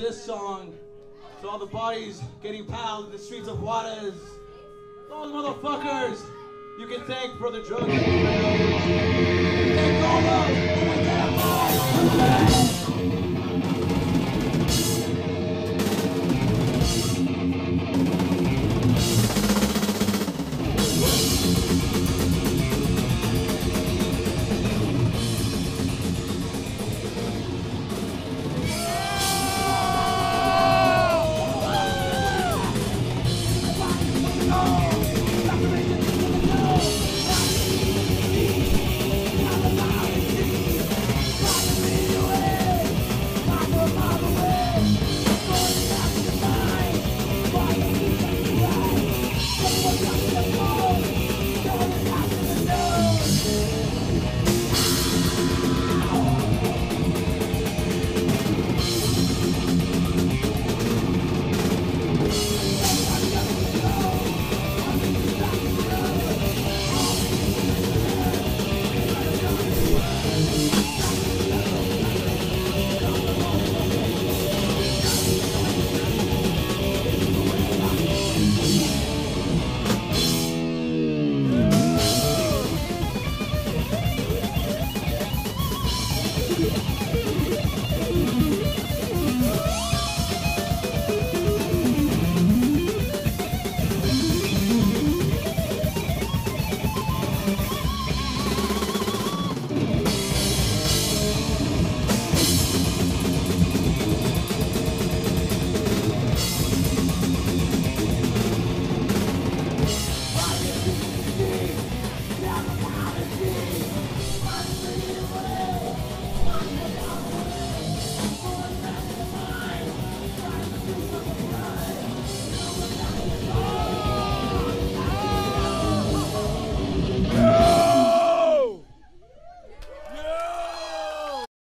this song to all the bodies getting piled in the streets of Juarez. All the motherfuckers you can thank for the drugs. Thank all of them.